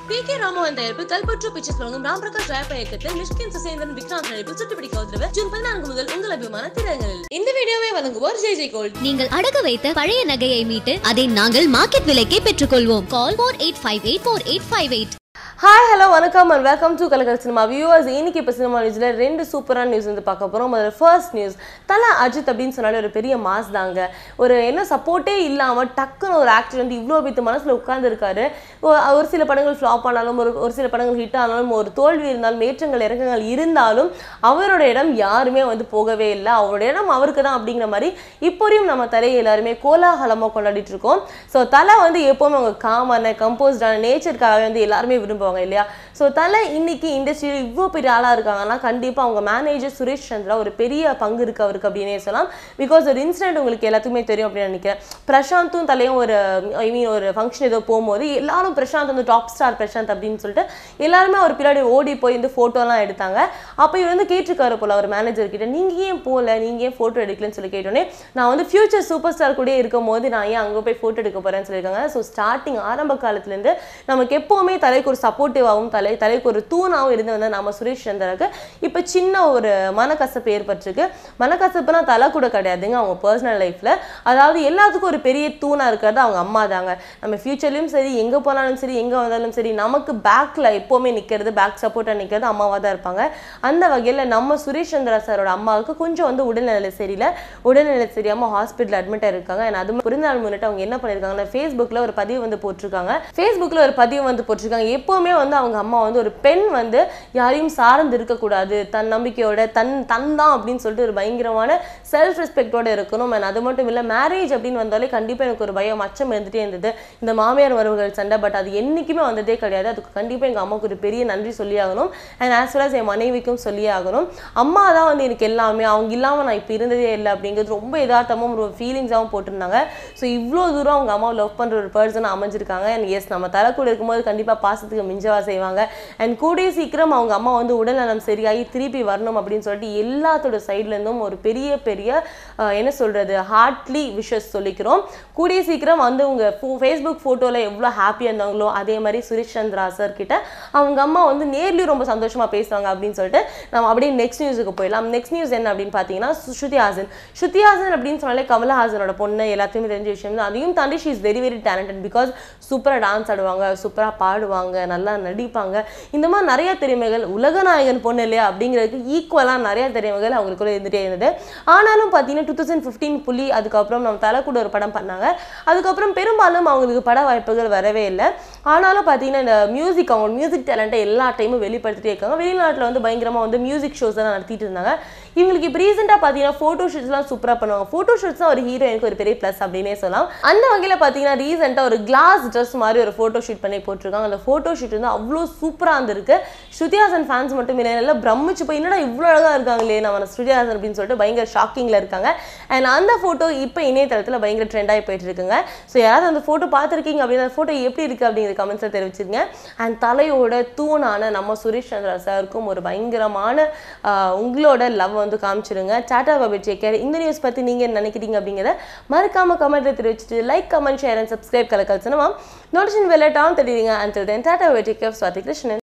PK Ramohan தயாரிப்பு கல்பற்று pictures வழங்கும் ராம்பிரகாஷ் ராயப்பா இயக்கத்தில் மிஷ்கின் சுசேந்திரன் விக்ராந்த் நடிப்பில் சுட்டுப்பிடிக்க உத்தரவு ஜூன் 14 முதல் உங்கள் அபிமான திரையரங்கில். இந்த வீடியோவை வழங்குவோர் JJ Gold. நீங்கள் அடகு வைத்த பழைய நகையை மீட்டு அதை நாங்கள் மார்க்கெட் விலைக்கே பெற்றுக்கொள்வோம். Call 48584858. ஹாய் ஹலோ வணக்கம் and welcome to Kalakkal cinema viewers. இன்னைக்கு இப்போ சினிமா நியூஸில் 2 சூப்பரான நியூஸ் வந்து பார்க்க போகிறோம். முதல்ல ஃபர்ஸ்ட் நியூஸ், தல அஜித் அப்படின்னு சொன்னாலே ஒரு பெரிய மாஸ் தாங்க. ஒரு என்ன சப்போர்ட்டே இல்லாமல் டக்குன்னு ஒரு ஆக்டர் வந்து இவ்வளோ பேத்து மனசில் உட்காந்துருக்காரு. ஒரு சில படங்கள் ஃப்ளாப் ஆனாலும் ஒரு சில படங்கள் ஹிட் ஆனாலும் ஒரு தோல்வி இருந்தாலும் ஏற்றங்கள் இறக்கங்கள் இருந்தாலும் அவரோட இடம் யாருமே வந்து போகவே இல்லை. அவரோட இடம் அவருக்கு தான் அப்படிங்கிற மாதிரி இப்போயும் நம்ம தலை எல்லாருமே கோலாகலமாக கொண்டாடிட்டு இருக்கோம். ஸோ தலை வந்து எப்போவுமே அவங்க காமான கம்போஸ்டான நேச்சருக்காக வந்து எல்லாருமே விரும்புவாங்க இல்லையா? ஸோ தலை இன்னைக்கு இண்டஸ்ட்ரியில் இவ்வளோ பெரிய ஆளாக இருக்காங்கன்னா கண்டிப்பாக அவங்க மேனேஜர் சுரேஷ் சந்திரா ஒரு பெரிய பங்கு இருக்கு அவருக்கு அப்படின்னே சொல்லலாம். பிகாஸ் ஒரு இன்சிடென்ட் உங்களுக்கு எல்லாத்துக்குமே தெரியும் அப்படின்னு நினைக்கிறேன். பிரசாந்தும் தலையும் ஒரு ஃபங்க்ஷன் ஏதோ போகும்போது எல்லாரும் பிரசாந்த் வந்து டாப் ஸ்டார் பிரசாந்த் அப்படின்னு சொல்லிட்டு எல்லாருமே அவர் பின்னாடி ஓடி போய் இந்த ஃபோட்டோலாம் எடுத்தாங்க. அப்போ இவர் வந்து கேட்டிருக்காரு போல அவர் மேனேஜர் கிட்ட, நீங்கள் ஏன் போகல, நீங்கள் ஏன் ஃபோட்டோ எடுக்கலன்னு சொல்லி கேட்டோன்னே, நான் வந்து ஃபியூச்சர் சூப்பர் ஸ்டார் கூட இருக்கும் போது நான் ஏன் அங்கே போய் ஃபோட்டோ எடுக்க போகிறேன்னு சொல்லியிருக்காங்க. ஸோ ஸ்டார்டிங் ஆரம்ப காலத்துலேருந்து நமக்கு எப்போவுமே தலைக்கு ஒரு சப்போர்ட்டிவாகவும் தலைக்கு ஒரு தூணாகவும் இருந்து வந்தால் நம்ம சுரேஷ் சந்திராவுக்கு இப்போ சின்ன ஒரு மனக்கசப்பு ஏற்பட்டிருக்கு. மனக்கசப்புனா தலை கூட கிடையாதுங்க, அவங்க பர்சனல் லைஃப்பில். அதாவது எல்லாத்துக்கும் ஒரு பெரிய தூணாக இருக்கிறது அவங்க அம்மா தாங்க. நம்ம ஃபியூச்சர்லையும் சரி, எங்கே போனாலும் சரி, எங்கே வந்தாலும் சரி, நமக்கு பேக்கில் எப்போவுமே நிற்கிறது, பேக் சப்போர்ட்டாக நிற்கிறது அம்மாவாக தான் இருப்பாங்க. அந்த வகையில் நம்ம சுரேஷ் சந்திரா சாரோட அம்மாவுக்கு கொஞ்சம் வந்து உடல்நிலை சரியாமல் ஹாஸ்பிட்டல் அட்மிட் ஆகிருக்காங்க. அது பிறந்தநாள் முன்னிட்டு அவங்க என்ன பண்ணியிருக்காங்கன்னா ஃபேஸ்புக்கில் ஒரு பதிவு வந்து போட்டிருக்காங்க. எப்போவுமே வந்து அவங்க அம்மா வந்து ஒரு பெண் வந்து யாரையும் சார்ந்து இருக்கக்கூடாது, தன் நம்பிக்கையோட தன் தான் அப்படின்னு சொல்லிட்டு ஒரு பயங்கரமான செல்ஃப் ரெஸ்பெக்டோட இருக்கணும். அண்ட் அது மட்டும் இல்லை, மேரேஜ் அப்படின்னு வந்தாலே கண்டிப்பாக எனக்கு ஒரு பயம் அச்சம் இருந்துகிட்டே இருந்தது, இந்த மாமியார் மருமகள் சண்டை. பட் அது என்றைக்குமே வந்ததே கிடையாது. அதுக்கு கண்டிப்பாக எங்கள் அம்மாவுக்கு ஒரு பெரிய நன்றி சொல்லி ஆகணும். அண்ட் ஆஸ் வெல் அஸ் என் மனைவிக்கும் சொல்லி ஆகணும். அம்மா தான் வந்து எனக்கு எல்லாமே, அவங்க இல்லாமல் நான் இப்போ இருந்ததே இல்லை அப்படிங்கிறது ரொம்ப யதார்த்தமும் ஒரு ஃபீலிங்ஸாகவும் போட்டிருந்தாங்க. ஸோ இவ்வளோ தூரம் அவங்க அம்மாவை லவ் பண்ணுற ஒரு பர்சனாக அமைஞ்சிருக்காங்க. அண்ட் எஸ், நம்ம தலை கூட இருக்கும்போது கண்டிப்பாக பாசத்துக்கு மிஞ்சவா செய்வாங்க. அண்ட் கூடிய சீக்கிரம் அவங்க அம்மா வந்து உடல்நலம் சரியாகி திருப்பி வரணும் அப்படின்னு சொல்லிட்டு எல்லாத்தோட சைட்லேருந்தும் ஒரு பெரிய என்ன சொல்கிறது ஹார்ட்லி விஷஸ் சொல்லிக்கிறோம். கூடிய சீக்கிரம் வந்து உங்கள் ஃபேஸ்புக் ஃபோட்டோவில் எவ்வளோ ஹாப்பியாக இருந்தாங்களோ அதே மாதிரி சுரேஷ் சந்திரா சார் கிட்ட அவங்க அம்மா வந்து நேர்லேயும் ரொம்ப சந்தோஷமாக பேசுவாங்க அப்படின்னு சொல்லிட்டு நம்ம அப்படியே நெக்ஸ்ட் நியூஸுக்கு போயிடலாம். நெக்ஸ்ட் நியூஸ் என்ன அப்படின்னு பார்த்தீங்கன்னா, ஸ்ருதி ஹாசன் அப்படின்னு சொன்னாலே கமலஹாசனோட பொண்ணு எல்லாத்தையுமே தெரிஞ்ச விஷயம் தான். அதையும் தாண்டி she is very very talented. Because சூப்பராக டான்ஸ் ஆடுவாங்க, சூப்பராக பாடுவாங்க, நல்லா நடிப்பாங்க. இந்த மாதிரி நிறைய திறமைகள், உலகநாயகன் பொண்ணு இல்லையா அப்படிங்கிறதுக்கு ஈக்குவலாக நிறைய திறமைகள் அவங்களுக்குள்ள இருந்துகிட்டே இருந்தது. ஆனாலும் பார்த்தீங்கன்னா 2015 புலி, அதுக்கப்புறம் நம்ம தலை கூட ஒரு படம் பண்ணாங்க. அதுக்கப்புறம் பெரும்பாலும் அவங்களுக்கு பட வாய்ப்புகள் வரவே இல்லை. ஆனாலும் பார்த்தீங்கன்னா இந்த அவங்க மியூசிக் டேலண்ட்டை எல்லா டைமும் வெளிப்படுத்திட்டே இருக்காங்க. வெளிநாட்டில் வந்து பயங்கரமாக வந்து மியூசிக் ஷோஸ் எல்லாம் நடத்திட்டு இருந்தாங்க. இவங்களுக்கு இப்போ ரீசெண்டாக பார்த்தீங்கன்னா ஃபோட்டோ ஷூட்ஸ்லாம் சூப்பராக பண்ணுவாங்க. ஃபோட்டோ ஷூட்ஸ் தான் ஒரு ஹீரோயினுக்கு ஒரு பெரிய ப்ளஸ் அப்படின்னே சொல்லலாம். அந்த வகையில் பார்த்தீங்கன்னா ரீசெண்டாக ஒரு கிளாஸ் ட்ரெஸ் மாதிரி ஒரு ஃபோட்டோ ஷூட் பண்ணி போட்டிருக்காங்க. அந்த ஃபோட்டோ ஷூட் வந்து அவ்வளோ சூப்பராக இருந்திருக்கு. ஸ்ருதி ஹாசன் ஃபேன்ஸ் மட்டும் இல்லை, எல்லாம் பிரமிச்சு போய் என்னடா இவ்வளோ அழகாக இருக்காங்களே நம்ம ஸ்ருதி ஹாசன் அப்படின்னு சொல்லிட்டு பயங்கர ஷாக்கிங்கில் இருக்காங்க. அண்ட் அந்த ஃபோட்டோ இப்போ இணையதளத்தில் பயங்கர ட்ரெண்டாகி போயிட்டு இருக்குங்க. ஸோ யாராவது அந்த ஃபோட்டோ பார்த்துருக்கீங்க அப்படின்னா அந்த ஃபோட்டோ எப்படி இருக்குது அப்படிங்கிற கமெண்ட்ஸில் தெரிவிச்சிருங்க. அண்ட் தலையோட தூணான நம்ம சுரேஷ் சந்திரா சாருக்கும் ஒரு பயங்கரமான உங்களோட லவ் வந்து காமிச்சிருங்க. Tata bye bye, take care. இந்த நியூஸ் பற்றி நீங்கள் என்ன நினைக்கிறீங்க அப்படிங்கிறத மறக்காம கமெண்ட்டில் தெரிவிச்சுட்டு like, comment, share and subscribe Kalakkal cinema notification bell icon தட்டிடுங்க. Until then, tata bye, take care. Swathi Krishnan.